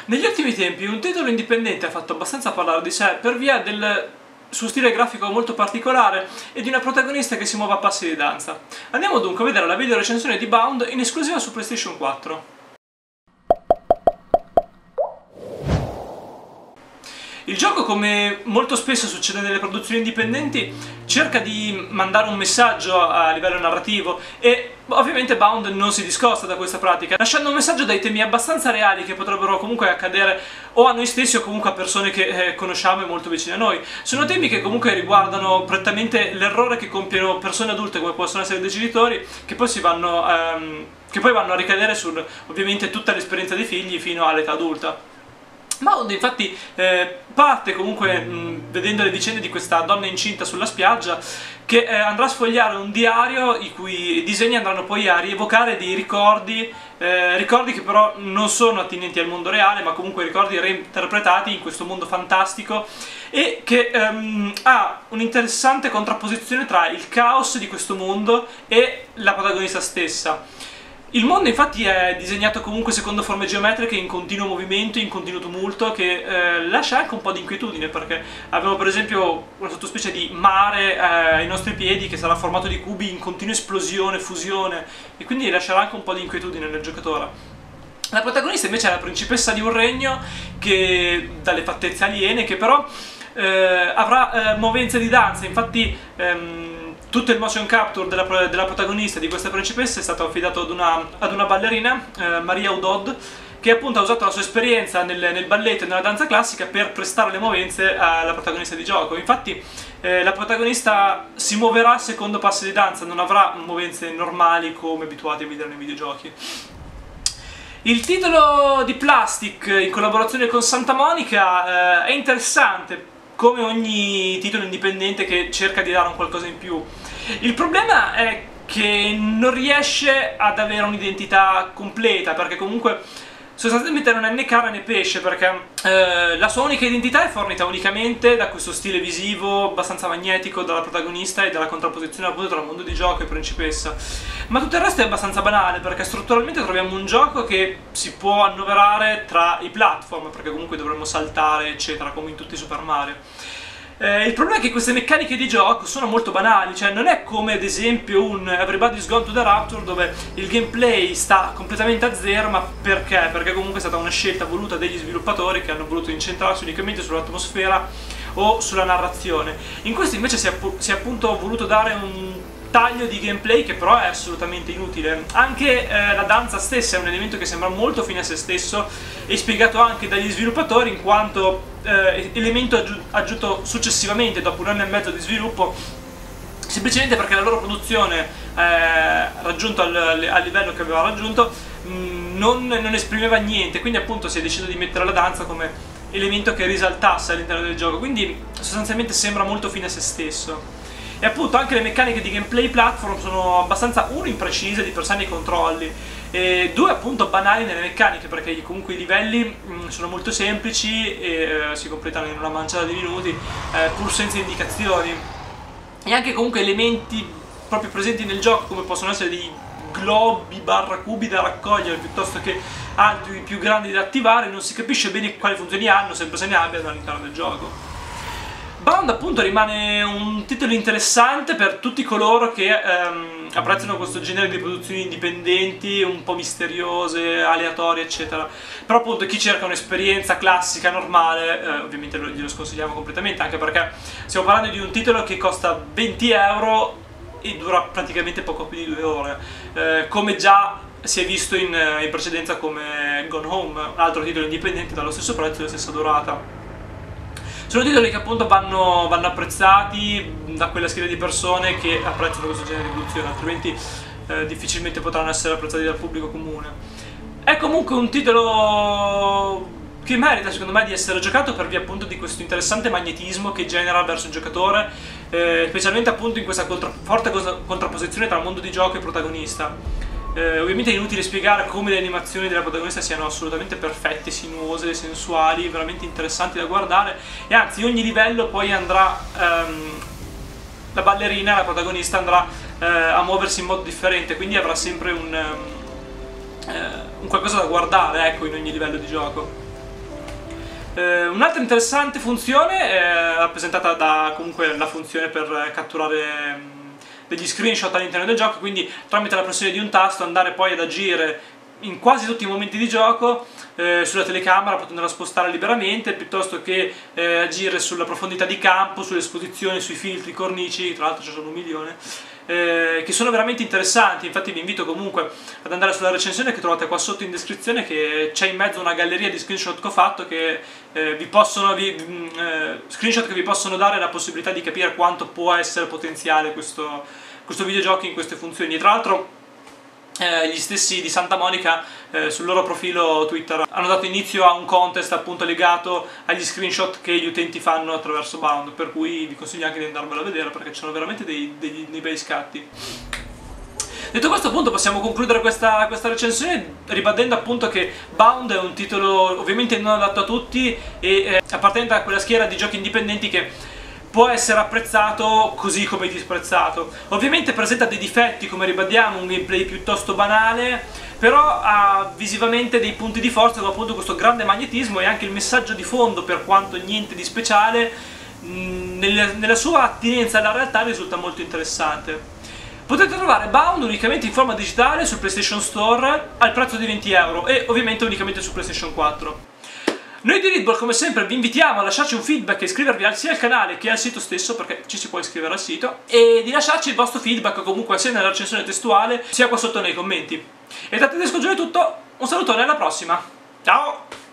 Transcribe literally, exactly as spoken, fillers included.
Negli ultimi tempi un titolo indipendente ha fatto abbastanza parlare di sé per via del suo stile grafico molto particolare e di una protagonista che si muove a passi di danza. Andiamo dunque a vedere la video recensione di Bound in esclusiva su PlayStation quattro. Il gioco, come molto spesso succede nelle produzioni indipendenti, cerca di mandare un messaggio a livello narrativo e ovviamente Bound non si discosta da questa pratica, lasciando un messaggio dai temi abbastanza reali che potrebbero comunque accadere o a noi stessi o comunque a persone che eh, conosciamo e molto vicine a noi. Sono temi che comunque riguardano prettamente l'errore che compiono persone adulte come possono essere dei genitori, che poi si vanno, ehm, che poi vanno a ricadere su ovviamente tutta l'esperienza dei figli fino all'età adulta. Bound infatti eh, parte comunque mh, vedendo le vicende di questa donna incinta sulla spiaggia che eh, andrà a sfogliare un diario i cui disegni andranno poi a rievocare dei ricordi, eh, ricordi che però non sono attinenti al mondo reale, ma comunque ricordi reinterpretati in questo mondo fantastico e che ehm, ha un'interessante contrapposizione tra il caos di questo mondo e la protagonista stessa. Il mondo infatti è disegnato comunque secondo forme geometriche in continuo movimento, in continuo tumulto, che eh, lascia anche un po' di inquietudine, perché abbiamo per esempio una sottospecie di mare eh, ai nostri piedi che sarà formato di cubi in continua esplosione, fusione, e quindi lascerà anche un po' di inquietudine nel giocatore. La protagonista invece è la principessa di un regno che, dalle fattezze aliene, che però eh, avrà eh, movenze di danza. Infatti ehm, tutto il motion capture della, della protagonista, di questa principessa, è stato affidato ad una, ad una ballerina, eh, Maria Udod, che appunto ha usato la sua esperienza nel, nel balletto e nella danza classica per prestare le movenze alla protagonista di gioco. Infatti eh, la protagonista si muoverà secondo passi di danza, non avrà movenze normali come abituati a vedere nei videogiochi. Il titolo di Plastic in collaborazione con Santa Monica eh, è interessante, come ogni titolo indipendente che cerca di dare un qualcosa in più. Il problema è che non riesce ad avere un'identità completa, perché comunque sostanzialmente non è né carne né pesce, perché eh, la sua unica identità è fornita unicamente da questo stile visivo abbastanza magnetico dalla protagonista e dalla contrapposizione appunto tra mondo di gioco e principessa. Ma tutto il resto è abbastanza banale, perché strutturalmente troviamo un gioco che si può annoverare tra i platform, perché comunque dovremmo saltare eccetera, come in tutti i Super Mario. Eh, il problema è che queste meccaniche di gioco sono molto banali, cioè non è come ad esempio un Everybody's Gone to the Rapture dove il gameplay sta completamente a zero. Ma perché? Perché comunque è stata una scelta voluta degli sviluppatori che hanno voluto incentrarsi unicamente sull'atmosfera o sulla narrazione. In questo invece si è, si è appunto voluto dare un taglio di gameplay che però è assolutamente inutile. Anche eh, la danza stessa è un elemento che sembra molto fine a se stesso e spiegato anche dagli sviluppatori in quanto eh, elemento aggi aggiunto successivamente dopo un anno e mezzo di sviluppo, semplicemente perché la loro produzione eh, raggiunto al, al livello che aveva raggiunto mh, non, non esprimeva niente, quindi appunto si è deciso di mettere la danza come elemento che risaltasse all'interno del gioco, quindi sostanzialmente sembra molto fine a se stesso. E appunto anche le meccaniche di gameplay platform sono abbastanza, uno, imprecise di per sé nei controlli, e due, appunto banali nelle meccaniche, perché comunque i livelli mh, sono molto semplici e eh, si completano in una manciata di minuti, eh, pur senza indicazioni. E anche comunque elementi proprio presenti nel gioco, come possono essere dei globi barra cubi da raccogliere piuttosto che altri più grandi da attivare, non si capisce bene quali funzioni hanno, sempre se ne abbiano all'interno del gioco. Bound appunto rimane un titolo interessante per tutti coloro che ehm, apprezzano questo genere di produzioni indipendenti, un po' misteriose, aleatorie eccetera. Però appunto chi cerca un'esperienza classica, normale, eh, ovviamente glielo sconsigliamo completamente, anche perché stiamo parlando di un titolo che costa venti euro e dura praticamente poco più di due ore, eh, come già si è visto in, in precedenza come Gone Home, un altro titolo indipendente dallo stesso prezzo e della stessa durata. Sono titoli che appunto vanno, vanno apprezzati da quella schiera di persone che apprezzano questo genere di produzione, altrimenti eh, difficilmente potranno essere apprezzati dal pubblico comune. È comunque un titolo che merita secondo me di essere giocato per via appunto di questo interessante magnetismo che genera verso il giocatore, eh, specialmente appunto in questa contra forte contrapposizione tra mondo di gioco e protagonista. Eh, ovviamente è inutile spiegare come le animazioni della protagonista siano assolutamente perfette, sinuose, sensuali, veramente interessanti da guardare, e anzi ogni livello poi andrà, ehm, la ballerina, la protagonista andrà eh, a muoversi in modo differente, quindi avrà sempre un, um, eh, un qualcosa da guardare, ecco, in ogni livello di gioco. Eh, un'altra interessante funzione è rappresentata da comunque la funzione per catturare mh, degli screenshot all'interno del gioco, quindi tramite la pressione di un tasto andare poi ad agire in quasi tutti i momenti di gioco eh, sulla telecamera, potendola spostare liberamente, piuttosto che eh, agire sulla profondità di campo, sulle esposizioni, sui filtri, cornici, tra l'altro ce ne sono un milione, eh, che sono veramente interessanti. Infatti vi invito comunque ad andare sulla recensione che trovate qua sotto in descrizione, che c'è in mezzo una galleria di screenshot che ho fatto che eh, vi possono vi, eh, screenshot che vi possono dare la possibilità di capire quanto può essere potenziale questo, questo videogioco in queste funzioni. E tra l'altro Eh, gli stessi di Santa Monica eh, sul loro profilo Twitter hanno dato inizio a un contest appunto legato agli screenshot che gli utenti fanno attraverso Bound, per cui vi consiglio anche di andarvelo a vedere perché ci sono veramente dei, dei, dei bei scatti. Detto questo, appunto, possiamo concludere questa, questa recensione ribadendo appunto che Bound è un titolo ovviamente non adatto a tutti e eh, appartenente a quella schiera di giochi indipendenti che può essere apprezzato così come disprezzato. Ovviamente presenta dei difetti, come ribadiamo, un gameplay piuttosto banale, però ha visivamente dei punti di forza come appunto questo grande magnetismo e anche il messaggio di fondo, per quanto niente di speciale, mh, nella, nella sua attinenza alla realtà risulta molto interessante. Potete trovare Bound unicamente in forma digitale sul PlayStation Store al prezzo di venti euro e ovviamente unicamente su PlayStation quattro. Noi di Readball come sempre vi invitiamo a lasciarci un feedback e iscrivervi sia al canale che al sito stesso, perché ci si può iscrivere al sito, e di lasciarci il vostro feedback comunque sia nella recensione testuale sia qua sotto nei commenti. E da Tedesco Gio è tutto, un salutone, alla prossima, ciao!